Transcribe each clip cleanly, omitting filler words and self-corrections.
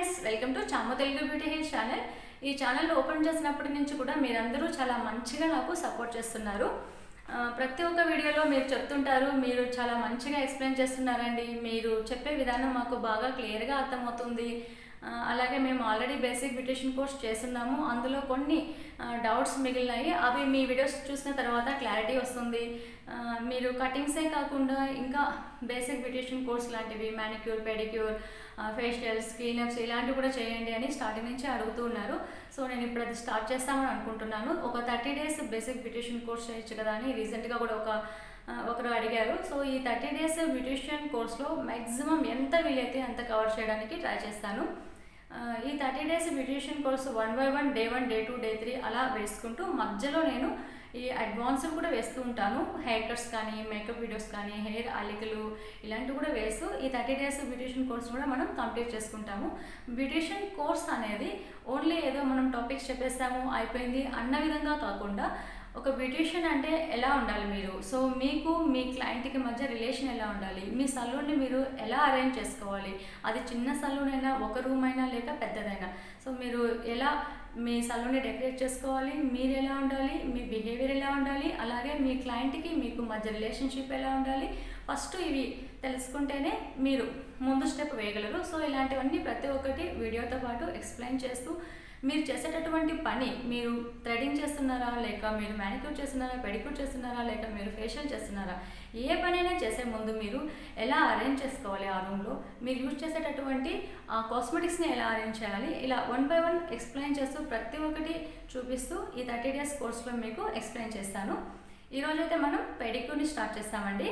Friends, welcome to చామో Telugu beauty hair channel. ఈ channel open చేసినప్పటి నుంచి కూడా మీరందరూ చాలా మంచిగా నాకు సపోర్ట్ చేస్తున్నారు. ప్రతి ఒక్క వీడియోలో మీరు చెప్తుంటారు, మీరు చాలా మంచిగా ఎక్స్ప్లెయిన్ చేస్తున్నారండి, మీరు చెప్పే విధానం మాకు బాగా క్లియర్గా అర్థమవుతుంది. అలాగే మేము ఆల్రెడీ బేసిక్ బ్యూటిషియన్ కోర్స్ చేస్తున్నాము, అందులో కొన్ని డౌట్స్ మిగిలినాయి, అవి మీ వీడియోస్ చూసిన తర్వాత క్లారిటీ వస్తుంది. మీరు కటింగ్సే కాకుండా ఇంకా బేసిక్ బ్యూటిషియన్ కోర్స్ లాంటివి మ్యానిక్యూర్, పెడిక్యూర్, ఫేషియల్స్, క్లీనప్స్ ఇలాంటివి కూడా చేయండి అని స్టార్టింగ్ నుంచి అడుగుతూ ఉన్నారు. సో నేను ఇప్పుడు అది స్టార్ట్ చేస్తామని అనుకుంటున్నాను. ఒక 30 days బేసిక్ బ్యూటిషియన్ కోర్స్ చేయొచ్చు కదా అని రీసెంట్గా కూడా ఒకరు అడిగారు. సో ఈ 30 days బ్యూటిషియన్ కోర్స్లో మ్యాక్సిమం ఎంత వీలైతే అంత కవర్ చేయడానికి ట్రై చేస్తాను. ఈ 30 days beautician course 1 by 1 day 1, day 2, day 3 అలా వేసుకుంటూ మధ్యలో నేను ఈ అడ్వాన్స్డ్ కూడా వేస్తూ ఉంటాను. హెయిర్ కట్స్ కానీ, మేకప్ వీడియోస్ కానీ, హెయిర్ అల్లికలు ఇలాంటివి కూడా వేస్తూ ఈ 30 days బ్యూటిషియన్ కోర్స్ కూడా మనం కంప్లీట్ చేసుకుంటాము. బ్యూటిషియన్ కోర్స్ అనేది ఓన్లీ ఏదో మనం టాపిక్స్ చెప్పేస్తాము అయిపోయింది అన్న విధంగా కాకుండా, ఒక బ్యూటిషియన్ అంటే ఎలా ఉండాలి మీరు, సో మీకు మీ క్లయింట్కి మధ్య రిలేషన్ ఎలా ఉండాలి, మీ సలూన్ని మీరు ఎలా అరేంజ్ చేసుకోవాలి, అది చిన్న సలూన్ అయినా, ఒక రూమ్ అయినా లేక పెద్దదైనా, సో మీరు ఎలా మీ సలూన్ని డెకరేట్ చేసుకోవాలి, మీరు ఎలా ఉండాలి, మీ బిహేవియర్ ఎలా ఉండాలి, అలాగే మీ క్లయింట్కి మీకు మధ్య రిలేషన్షిప్ ఎలా ఉండాలి, ఫస్ట్ ఇవి తెలుసుకుంటేనే మీరు ముందు స్టెప్ వేయగలరు. సో ఇలాంటివన్నీ ప్రతి ఒక్కటి వీడియోతో పాటు ఎక్స్ప్లెయిన్ చేస్తూ, మీరు చేసేటటువంటి పని, మీరు థ్రెడింగ్ చేస్తున్నారా, లేక మీరు మ్యానిక్యూర్ చేస్తున్నారా, పెడిక్యూర్ చేస్తున్నారా, లేక మీరు ఫేషియల్ చేస్తున్నారా, ఏ పనైనా చేసే ముందు మీరు ఎలా అరేంజ్ చేసుకోవాలి, ఆ రూమ్లో మీరు యూజ్ చేసేటటువంటి ఆ కాస్మెటిక్స్ని ఎలా అరేంజ్ చేయాలి, ఇలా 1 by 1 ఎక్స్ప్లెయిన్ చేస్తూ ప్రతి ఒక్కటి చూపిస్తూ ఈ 30 days కోర్స్లో మీకు ఎక్స్ప్లెయిన్ చేస్తాను. ఈరోజైతే మనం పెడిక్యూర్ని స్టార్ట్ చేస్తామండి.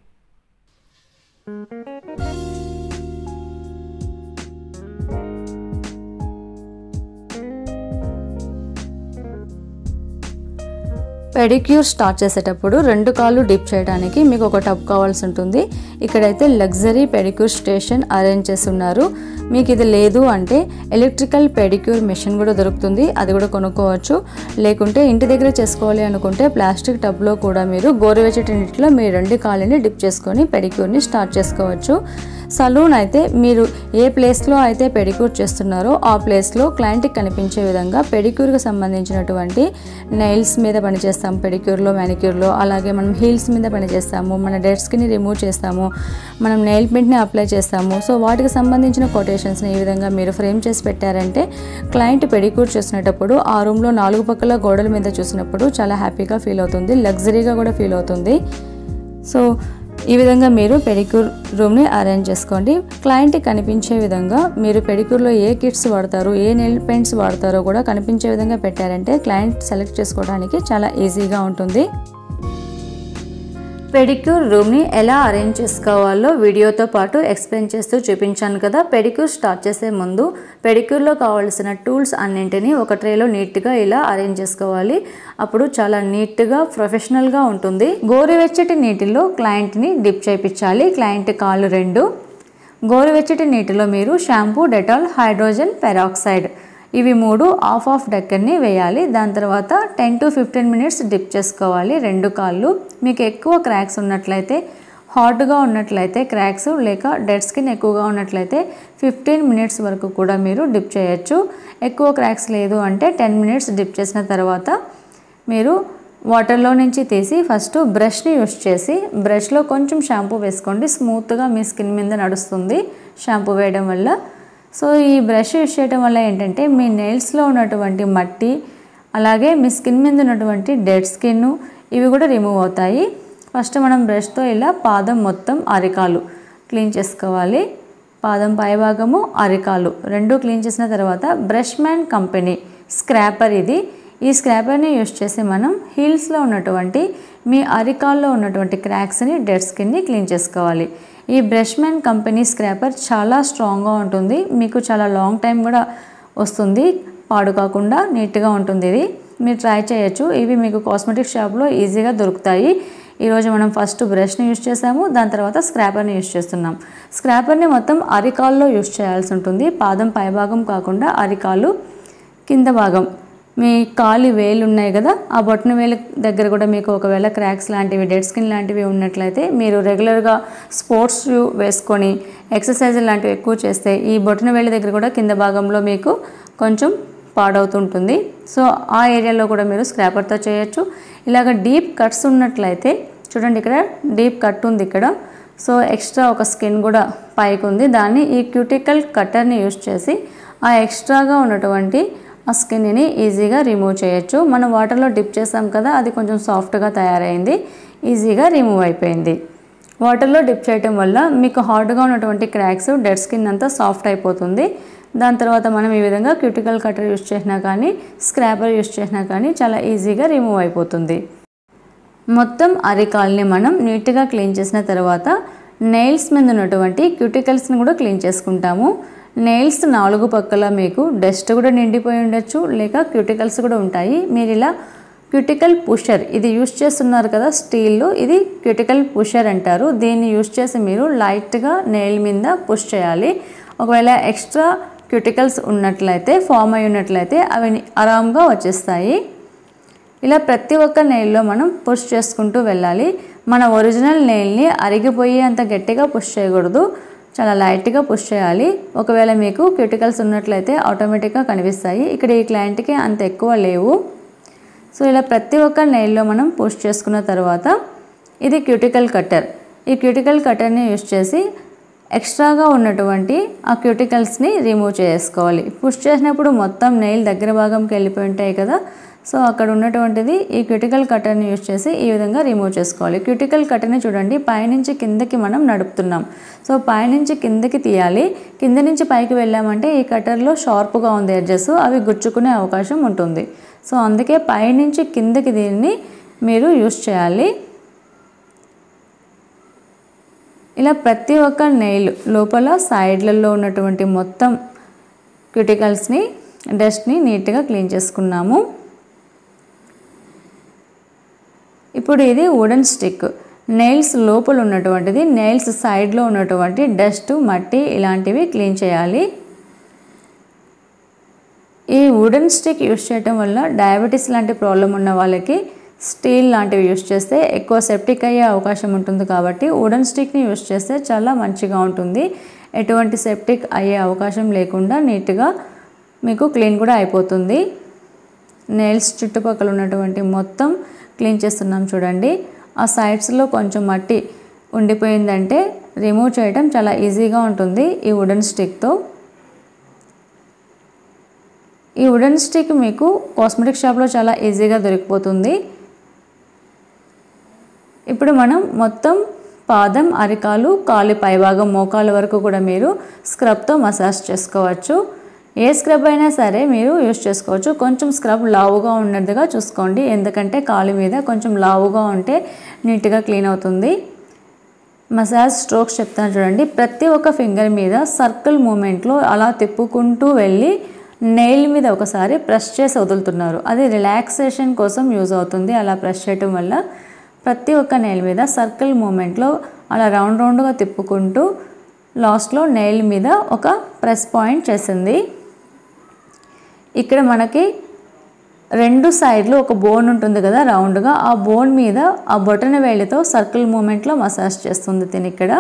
పెడిక్యూర్ స్టార్ట్ చేసేటప్పుడు 2 కాళ్ళు డిప్ చేయడానికి మీకు ఒక టబ్ కావాల్సి ఉంటుంది. ఇక్కడైతే లగ్జరీ పెడిక్యూర్ స్టేషన్ అరేంజ్ చేస్తున్నారు. మీకు ఇది లేదు అంటే ఎలక్ట్రికల్ పెడిక్యూర్ మెషిన్ కూడా దొరుకుతుంది, అది కూడా కొనుక్కోవచ్చు. లేకుంటే ఇంటి దగ్గర చేసుకోవాలి అనుకుంటే ప్లాస్టిక్ టబ్లో కూడా మీరు గోరువెచ్చటి నీటిలో మీ 2 కాళ్ళని డిప్ చేసుకొని పెడిక్యూర్ని స్టార్ట్ చేసుకోవచ్చు. సలూన్ అయితే మీరు ఏ ప్లేస్లో అయితే పెడిక్యూర్ చేస్తున్నారో ఆ ప్లేస్లో క్లయింట్కి కనిపించే విధంగా పెడిక్యూర్కి సంబంధించినటువంటి నెయిల్స్ మీద పనిచేస్తాము, పెడిక్యూర్లో, మ్యానిక్యూర్లో. అలాగే మనం హీల్స్ మీద పనిచేస్తాము, మన డెడ్ స్కిన్ని రిమూవ్ చేస్తాము, మనం నెయిల్ పెయింట్ని అప్లై చేస్తాము. సో వాటికి సంబంధించిన కొటేషన్స్ని ఈ విధంగా మీరు ఫ్రేమ్ చేసి పెట్టారంటే క్లయింట్ పెడిక్యూర్ చేసినప్పుడు ఆ రూమ్లో 4 పక్కల గోడల మీద చూసినప్పుడు చాలా హ్యాపీగా ఫీల్ అవుతుంది, లగ్జరీగా కూడా ఫీల్ అవుతుంది. సో ఈ విధంగా మీరు పెడిక్యూర్ రూమ్ని అరేంజ్ చేసుకోండి. క్లయింట్కి కనిపించే విధంగా మీరు పెడిక్యూర్లో ఏ కిట్స్ వాడతారు, ఏ నెయిల్ పెయింట్స్ వాడతారో కూడా కనిపించే విధంగా పెట్టారంటే క్లయింట్ సెలెక్ట్ చేసుకోవడానికి చాలా ఈజీగా ఉంటుంది. పెడిక్యూర్ రూమ్ని ఎలా అరేంజ్ చేసుకోవాలో వీడియోతో పాటు ఎక్స్ప్లెయిన్ చేస్తూ చూపించాను కదా. పెడిక్యూర్ స్టార్ట్ చేసే ముందు పెడిక్యూర్లో కావాల్సిన టూల్స్ అన్నింటినీ ఒక ట్రేలో నీట్గా ఇలా అరేంజ్ చేసుకోవాలి. అప్పుడు చాలా నీట్గా, ప్రొఫెషనల్గా ఉంటుంది. గోరువెచ్చటి నీటిలో క్లయింట్ని డిప్ చేయించాలి. క్లయింట్ కాళ్ళు 2 గోరువెచ్చటి నీటిలో మీరు షాంపూ, డెటాల్, హైడ్రోజన్ పెరాక్సైడ్ ఇవి 3 ఆఫ్ డెక్కర్ని వేయాలి. దాని తర్వాత 10 to 15 minutes డిప్ చేసుకోవాలి 2 కాళ్ళు. మీకు ఎక్కువ క్రాక్స్ ఉన్నట్లయితే, హాట్గా ఉన్నట్లయితే క్రాక్స్, లేక డెడ్ స్కిన్ ఎక్కువగా ఉన్నట్లయితే 15 minutes వరకు కూడా మీరు డిప్ చేయొచ్చు. ఎక్కువ క్రాక్స్ లేదు అంటే 10 minutes డిప్ చేసిన తర్వాత మీరు వాటర్లో నుంచి తీసి ఫస్ట్ బ్రష్ని యూస్ చేసి బ్రష్లో కొంచెం షాంపూ వేసుకోండి. స్మూత్గా మీ స్కిన్ మీద నడుస్తుంది షాంపూ వేయడం వల్ల. సో ఈ బ్రష్ యూస్ చేయడం వల్ల ఏంటంటే మీ నెయిల్స్లో ఉన్నటువంటి మట్టి, అలాగే మీ స్కిన్ మీద ఉన్నటువంటి డెడ్ స్కిన్ ఇవి కూడా రిమూవ్ అవుతాయి. ఫస్ట్ మనం బ్రష్తో ఇలా పాదం మొత్తం, అరికాలు క్లీన్ చేసుకోవాలి. పాదం పైభాగము, అరికాలు 2 క్లీన్ చేసిన తర్వాత బ్రష్ మ్యాన్ కంపెనీ స్క్రాపర్ ఇది. ఈ స్క్రాపర్ని యూస్ చేసి మనం హీల్స్లో ఉన్నటువంటి మీ అరికాల్లో ఉన్నటువంటి క్రాక్స్ని, డెడ్ స్కిన్ని క్లీన్ చేసుకోవాలి. ఈ బ్రష్ మ్యాన్ కంపెనీ స్క్రాపర్ చాలా స్ట్రాంగ్గా ఉంటుంది, మీకు చాలా లాంగ్ టైం కూడా వస్తుంది, పాడు కాకుండా నీట్గా ఉంటుంది. ఇది మీరు ట్రై చేయొచ్చు. ఇవి మీకు కాస్మెటిక్ షాప్లో ఈజీగా దొరుకుతాయి. ఈరోజు మనం ఫస్ట్ బ్రష్ని యూస్ చేసాము, దాని తర్వాత స్క్రాపర్ని యూస్ చేస్తున్నాం. స్క్రాపర్ని మొత్తం అరికాల్లో యూస్ చేయాల్సి ఉంటుంది. పాదం పైభాగం కాకుండా అరికాలు కింద భాగం మీ కాలి వేలు ఉన్నాయి కదా, ఆ బొటన వేలు దగ్గర కూడా మీకు ఒకవేళ క్రాక్స్ లాంటివి, డెడ్ స్కిన్ లాంటివి ఉన్నట్లయితే మీరు రెగ్యులర్గా స్పోర్ట్స్ షూ వేసుకొని ఎక్సర్సైజ్ లాంటివి ఎక్కువ చేస్తే ఈ బొటన వేలు దగ్గర కూడా కింద భాగంలో మీకు కొంచెం పాడవుతుంటుంది. సో ఆ ఏరియాలో కూడా మీరు స్క్రాపర్తో చేయొచ్చు. ఇలాగ డీప్ కట్స్ ఉన్నట్లయితే చూడండి, ఇక్కడ డీప్ కట్ ఉంది ఇక్కడ. సో ఎక్స్ట్రా ఒక స్కిన్ కూడా పైకి ఉంది, దాన్ని ఈ క్యూటికల్ కట్టర్ని యూజ్ చేసి ఆ ఎక్స్ట్రాగా ఉన్నటువంటి ఆ స్కిన్ని ఈజీగా రిమూవ్ చేయొచ్చు. మనం వాటర్లో డిప్ చేసాం కదా, అది కొంచెం సాఫ్ట్గా తయారైంది, ఈజీగా రిమూవ్ అయిపోయింది. వాటర్లో డిప్ చేయటం వల్ల మీకు హార్డ్గా ఉన్నటువంటి క్రాక్స్, డెడ్ స్కిన్ అంతా సాఫ్ట్ అయిపోతుంది. దాని తర్వాత మనం ఈ విధంగా క్యూటికల్ కటర్ యూజ్ చేసినా కానీ, స్క్రాపర్ యూజ్ చేసినా కానీ చాలా ఈజీగా రిమూవ్ అయిపోతుంది. మొత్తం అరికాల్ని మనం నీట్గా క్లీన్ చేసిన తర్వాత నెయిల్స్ మీద ఉన్నటువంటి క్యూటికల్స్ని కూడా క్లీన్ చేసుకుంటాము. నెయిల్స్ 4 పక్కల మీకు డస్ట్ కూడా నిండిపోయి ఉండొచ్చు, లేక క్యూటికల్స్ కూడా ఉంటాయి. మీరు ఇలా క్యూటికల్ పుషర్ ఇది యూజ్ చేస్తున్నారు కదా స్టీల్లో, ఇది క్యూటికల్ పుషర్ అంటారు. దీన్ని యూజ్ చేసి మీరు లైట్గా నెయిల్ మీద పుష్ చేయాలి. ఒకవేళ ఎక్స్ట్రా క్యూటికల్స్ ఉన్నట్లయితే, ఫామ్ అయి ఉన్నట్లయితే అవి ఆరాంగా వచ్చేస్తాయి. ఇలా ప్రతి ఒక్క నెయిల్లో మనం పుష్ చేసుకుంటూ వెళ్ళాలి. మన ఒరిజినల్ నెయిల్ని అరిగిపోయి అంత గట్టిగా పుష్ చేయకూడదు, చాలా లైట్గా పుష్ చేయాలి. ఒకవేళ మీకు క్యూటికల్స్ ఉన్నట్లయితే ఆటోమేటిక్గా కనిపిస్తాయి. ఇక్కడ ఈ క్లయింట్కి అంత ఎక్కువ లేవు. సో ఇలా ప్రతి ఒక్క నెయిల్లో మనం పుష్ చేసుకున్న తర్వాత ఇది క్యూటికల్ కట్టర్. ఈ క్యూటికల్ కట్టర్ని యూజ్ చేసి ఎక్స్ట్రాగా ఉన్నటువంటి ఆ క్యూటికల్స్ని రిమూవ్ చేసుకోవాలి. పుష్ చేసినప్పుడు మొత్తం నెయిల్ దగ్గర భాగంకి వెళ్ళిపోయి ఉంటాయి కదా, సో అక్కడ ఉన్నటువంటిది ఈ క్యూటికల్ కట్టర్ని యూజ్ చేసి ఈ విధంగా రిమూవ్ చేసుకోవాలి. క్యూటికల్ కట్టర్ని చూడండి, పైనుంచి కిందకి మనం నడుపుతున్నాం. సో పైనుంచి కిందకి తీయాలి. కింద నుంచి పైకి వెళ్ళామంటే ఈ కట్టర్లో షార్ప్గా ఉంది ఎడ్జెస్, అవి గుచ్చుకునే అవకాశం ఉంటుంది. సో అందుకే పైనుంచి కిందకి దీన్ని మీరు యూజ్ చేయాలి. ఇలా ప్రతి ఒక్క నెయిల్ లోపల సైడ్లలో ఉన్నటువంటి మొత్తం క్యూటికల్స్ని, డస్ట్ని నీట్గా క్లీన్ చేసుకున్నాము. ఇప్పుడు ఇది వుడెన్ స్టిక్. నెయిల్స్ లోపల ఉన్నటువంటిది, నెయిల్స్ సైడ్లో ఉన్నటువంటి డస్ట్, మట్టి ఇలాంటివి క్లీన్ చేయాలి. ఈ వుడెన్ స్టిక్ యూజ్ చేయటం వల్ల డయాబెటీస్ లాంటి ప్రాబ్లం ఉన్న వాళ్ళకి స్టీల్ లాంటివి యూజ్ చేస్తే ఎక్కువ సెప్టిక్ అయ్యే అవకాశం ఉంటుంది. కాబట్టి వుడెన్ స్టిక్ని యూజ్ చేస్తే చాలా మంచిగా ఉంటుంది. ఎటువంటి సెప్టిక్ అయ్యే అవకాశం లేకుండా నీట్గా మీకు క్లీన్ కూడా అయిపోతుంది. నెయిల్స్ చుట్టుపక్కల ఉన్నటువంటి మొత్తం క్లీన్ చేస్తున్నాం చూడండి. ఆ సైడ్స్లో కొంచెం మట్టి ఉండిపోయిందంటే రిమూవ్ చేయడం చాలా ఈజీగా ఉంటుంది ఈ వుడెన్ స్టిక్తో. ఈ వుడెన్ స్టిక్ మీకు కాస్మెటిక్ షాప్లో చాలా ఈజీగా దొరికిపోతుంది. ఇప్పుడు మనం మొత్తం పాదం, అరికాలు, కాలి పైభాగం, మోకాల వరకు కూడా మీరు స్క్రబ్తో మసాజ్ చేసుకోవచ్చు. ఏ స్క్రబ్ అయినా సరే మీరు యూజ్ చేసుకోవచ్చు. కొంచెం స్క్రబ్ లావుగా ఉన్నట్టుగా చూసుకోండి, ఎందుకంటే కాలు మీద కొంచెం లావుగా ఉంటే నీట్గా క్లీన్ అవుతుంది. మసాజ్ స్ట్రోక్స్ చెప్తాను చూడండి. ప్రతి ఒక్క ఫింగర్ మీద సర్కిల్ మూమెంట్లో అలా తిప్పుకుంటూ వెళ్ళి నెయిల్ మీద ఒకసారి ప్రెస్ చేసి వదులుతున్నారు. అది రిలాక్సేషన్ కోసం యూజ్ అవుతుంది. అలా ప్రెస్ చేయటం వల్ల ప్రతి ఒక్క నెయిల్ మీద సర్కిల్ మూమెంట్లో అలా రౌండ్గా తిప్పుకుంటూ లాస్ట్లో నెయిల్ మీద ఒక ప్రెస్ పాయింట్ చేసింది. ఇక్కడ మనకి 2 సైడ్లు ఒక బోన్ ఉంటుంది కదా రౌండ్గా, ఆ బోన్ మీద ఆ బొటన వేలితో సర్కిల్ మూమెంట్లో మసాజ్ చేస్తుంది తిని. ఇక్కడ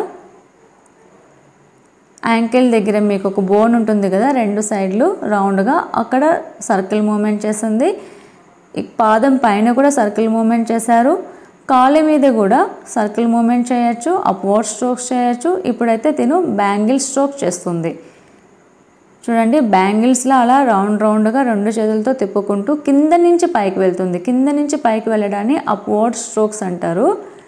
యాంకిల్ దగ్గర మీకు ఒక బోన్ ఉంటుంది కదా 2 సైడ్లు రౌండ్గా, అక్కడ సర్కిల్ మూమెంట్ చేసింది. పాదం పైన కూడా సర్కిల్ మూమెంట్ చేశారు. కాలు మీద కూడా సర్కిల్ మూమెంట్ చేయొచ్చు, అప్వర్డ్ స్ట్రోక్స్ చేయొచ్చు. ఇప్పుడైతే తిను బ్యాంగిల్ స్ట్రోక్ చేస్తుంది చూడండి. బ్యాంగిల్స్లో అలా రౌండ్గా 2 చేతులతో తిప్పుకుంటూ కింద నుంచి పైకి వెళ్తుంది. కింద నుంచి పైకి వెళ్ళడాన్ని అప్వర్డ్ స్ట్రోక్స్ అంటారు.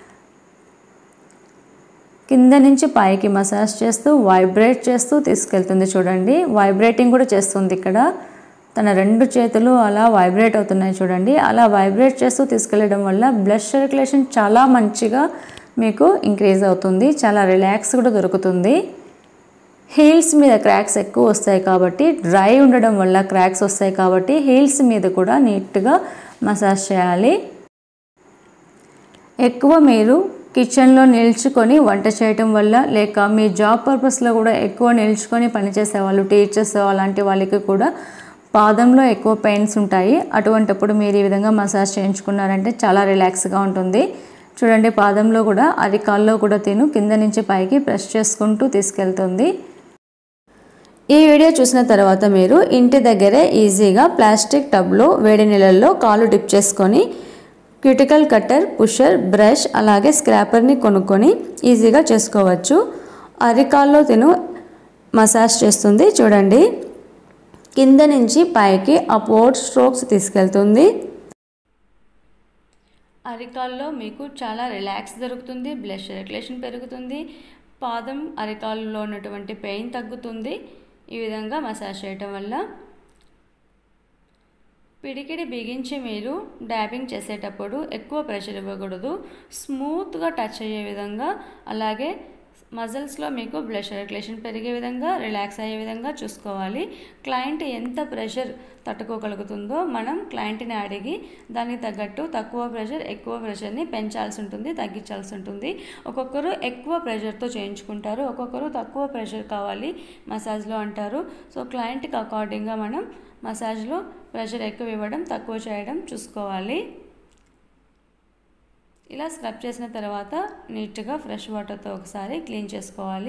కింద నుంచి పైకి మసాజ్ చేస్తూ వైబ్రేట్ చేస్తూ తీసుకెళ్తుంది చూడండి. వైబ్రేటింగ్ కూడా చేస్తుంది. ఇక్కడ తన 2 చేతులు అలా వైబ్రేట్ అవుతున్నాయి చూడండి. అలా వైబ్రేట్ చేస్తూ తీసుకెళ్ళడం వల్ల బ్లడ్ సర్క్యులేషన్ చాలా మంచిగా మీకు ఇంక్రీజ్ అవుతుంది. చాలా రిలాక్స్ కూడా దొరుకుతుంది. హీల్స్ మీద క్రాక్స్ ఎక్కువ వస్తాయి కాబట్టి, డ్రై ఉండడం వల్ల క్రాక్స్ వస్తాయి కాబట్టి హీల్స్ మీద కూడా నీట్గా మసాజ్ చేయాలి. ఎక్కువ మీరు కిచెన్లో నిల్చుకొని వంట చేయటం వల్ల, లేక మీ జాబ్ పర్పస్లో కూడా ఎక్కువ నిల్చుకొని పనిచేసే వాళ్ళు, టీచర్స్ అలాంటి వాళ్ళకి కూడా పాదంలో ఎక్కువ పెయిన్స్ ఉంటాయి, అటువంటప్పుడు మీరు ఈ విధంగా మసాజ్ చేయించుకున్నారంటే చాలా రిలాక్స్గా ఉంటుంది. చూడండి, పాదంలో కూడా అరికాల్లో కూడా తిను కింద నుంచి పైకి ప్రెస్ చేసుకుంటూ తీసుకెళ్తుంది. ఈ వీడియో చూసిన తర్వాత మీరు ఇంటి దగ్గరే ఈజీగా ప్లాస్టిక్ టబ్లో వేడి నీళ్ళల్లో కాలు డిప్ చేసుకొని క్యూటికల్ కట్టర్, పుషర్, బ్రష్ అలాగే స్క్రాపర్ని కొనుక్కొని ఈజీగా చేసుకోవచ్చు. అరికాల్లో తిను మసాజ్ చేస్తుంది. చూడండి, కింద నుంచి పైకి అప్వర్డ్ స్ట్రోక్స్ తీసుకెళ్తుంది. అరికాల్లో మీకు చాలా రిలాక్స్ దొరుకుతుంది, బ్లడ్ సర్క్యులేషన్ పెరుగుతుంది, పాదం అరికాల్లో ఉన్నటువంటి పెయిన్ తగ్గుతుంది. ఈ విధంగా మసాజ్ చేయటం వల్ల పిడికిడి బిగించి మీరు డ్యాబింగ్ చేసేటప్పుడు ఎక్కువ ప్రెషర్ ఇవ్వకూడదు. స్మూత్గా టచ్ అయ్యే విధంగా, అలాగే మజిల్స్లో మీకు బ్లడ్ సర్క్యులేషన్ పెరిగే విధంగా, రిలాక్స్ అయ్యే విధంగా చూసుకోవాలి. క్లయింట్ ఎంత ప్రెషర్ తట్టుకోగలుగుతుందో మనం క్లయింట్ని అడిగి దానికి తగ్గట్టు తక్కువ ప్రెషర్, ఎక్కువ ప్రెషర్ని పెంచాల్సి ఉంటుంది, తగ్గించాల్సి ఉంటుంది. ఒక్కొక్కరు ఎక్కువ ప్రెషర్తో చేయించుకుంటారు, ఒక్కొక్కరు తక్కువ ప్రెషర్ కావాలి మసాజ్లో అంటారు. సో క్లయింట్కి అకార్డింగ్గా మనం మసాజ్లో ప్రెషర్ ఎక్కువ ఇవ్వడం, తక్కువ చేయడం చూసుకోవాలి. ఇలా స్క్రబ్ చేసిన తర్వాత నీట్గా ఫ్రెష్ వాటర్తో ఒకసారి క్లీన్ చేసుకోవాలి.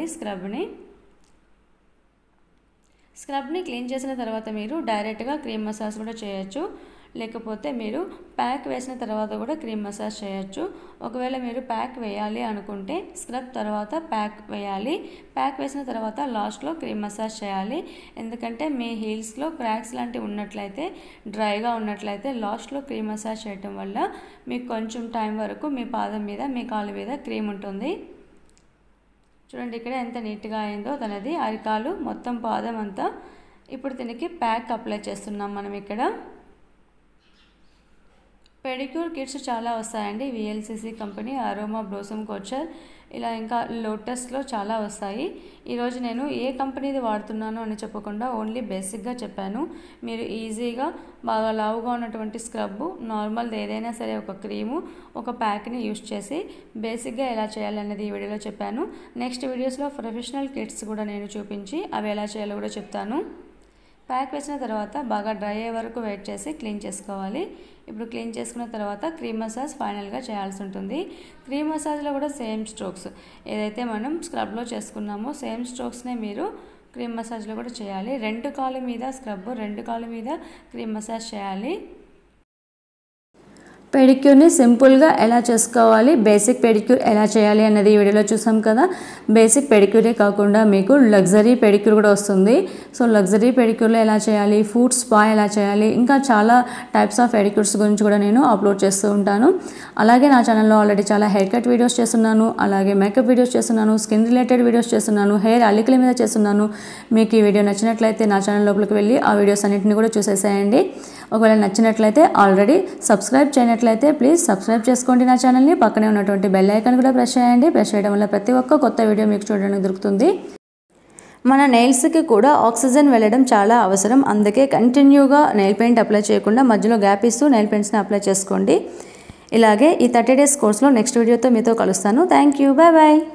స్క్రబ్ని క్లీన్ చేసిన తర్వాత మీరు డైరెక్ట్గా క్రీమ్ మసాజ్ కూడా చేయొచ్చు, లేకపోతే మీరు ప్యాక్ వేసిన తర్వాత కూడా క్రీమ్ మసాజ్ చేయొచ్చు. ఒకవేళ మీరు ప్యాక్ వేయాలి అనుకుంటే స్క్రబ్ తర్వాత ప్యాక్ వేయాలి, ప్యాక్ వేసిన తర్వాత లాస్ట్లో క్రీమ్ మసాజ్ చేయాలి. ఎందుకంటే మీ హీల్స్లో క్రాక్స్ లాంటివి ఉన్నట్లయితే, డ్రైగా ఉన్నట్లయితే లాస్ట్లో క్రీమ్ మసాజ్ చేయటం వల్ల మీకు కొంచెం టైం వరకు మీ పాదం మీద, మీ కాలు మీద క్రీమ్ ఉంటుంది. చూడండి ఇక్కడ ఎంత నీట్గా అయిందో తనది అరికాలు మొత్తం పాదం అంతా. ఇప్పుడు దీనికి ప్యాక్ అప్లై చేస్తున్నాం మనం ఇక్కడ. పెడిక్యూర్ కిట్స్ చాలా వస్తాయండి, VLCC company, aroma blossom couture, ఇలా ఇంకా లోటస్లో చాలా వస్తాయి. ఈరోజు నేను ఏ కంపెనీది వాడుతున్నాను అని చెప్పకుండా ఓన్లీ బేసిక్గా చెప్పాను. మీరు ఈజీగా బాగా లావుగా ఉన్నటువంటి స్క్రబ్బు, నార్మల్ది ఏదైనా సరే ఒక క్రీము, ఒక ప్యాక్ని యూస్ చేసి బేసిక్గా ఎలా చేయాలనేది ఈ వీడియోలో చెప్పాను. నెక్స్ట్ వీడియోస్లో ప్రొఫెషనల్ కిట్స్ కూడా నేను చూపించి అవి ఎలా చేయాలో కూడా చెప్తాను. ప్యాక్ వేసిన తర్వాత బాగా డ్రై అయ్యే వరకు వెయిట్ చేసి క్లీన్ చేసుకోవాలి. ఇప్పుడు క్లీన్ చేసుకున్న తర్వాత క్రీమ్ మసాజ్ ఫైనల్గా చేయాల్సి ఉంటుంది. క్రీమ్ మసాజ్లో కూడా సేమ్ స్ట్రోక్స్ ఏదైతే మనం స్క్రబ్లో చేసుకున్నామో సేమ్ స్ట్రోక్స్నే మీరు క్రీమ్ మసాజ్లో కూడా చేయాలి. 2 కాళ్ళ మీద స్క్రబ్, 2 కాళ్ళ మీద క్రీమ్ మసాజ్ చేయాలి. పెడిక్యూర్ని సింపుల్గా ఎలా చేసుకోవాలి, బేసిక్ పెడిక్యూర్ ఎలా చేయాలి అన్నది ఈ వీడియోలో చూసాం కదా. బేసిక్ పెడిక్యూరే కాకుండా మీకు లగ్జరీ పెడిక్యూర్ కూడా వస్తుంది. సో లగ్జరీ పెడిక్యూర్లో ఎలా చేయాలి, ఫుట్ స్పా ఎలా చేయాలి, ఇంకా చాలా టైప్స్ ఆఫ్ పెడిక్యూర్స్ గురించి కూడా నేను అప్లోడ్ చేస్తూ ఉంటాను. అలాగే నా ఛానల్లో ఆల్రెడీ చాలా హెయిర్ కట్ వీడియోస్ చేస్తున్నాను, అలాగే మేకప్ వీడియోస్ చేస్తున్నాను, స్కిన్ రిలేటెడ్ వీడియోస్ చేస్తున్నాను, హెయిర్ అల్లికల మీద చేస్తున్నాను. మీకు ఈ వీడియో నచ్చినట్లయితే నా ఛానల్ లోపలికి వెళ్ళి ఆ వీడియోస్ అన్నింటినీ కూడా చూసేసేయండి. ఒకవేళ నచ్చినట్లయితే ఆల్రెడీ సబ్స్క్రైబ్ చేయనట్లయితే ప్లీజ్ సబ్స్క్రైబ్ చేసుకోండి నా ఛానల్ని. పక్కనే ఉన్నటువంటి బెల్ ఐకాన్ కూడా ప్రెస్ చేయండి. ప్రెస్ చేయడం వల్ల ప్రతి ఒక్క కొత్త వీడియో మీకు చూడడానికి దొరుకుతుంది. మన నెయిల్స్కి కూడా ఆక్సిజన్ వెళ్ళడం చాలా అవసరం. అందుకే కంటిన్యూగా నెయిల్ పెయింట్ అప్లై చేయకుండా మధ్యలో గ్యాప్ ఇస్తూ నెయిల్ పెయింట్స్ని అప్లై చేసుకోండి. ఇలాగే ఈ 30 days కోర్స్లో నెక్స్ట్ వీడియోతో మీతో కలుస్తాను. Thank you, bye bye.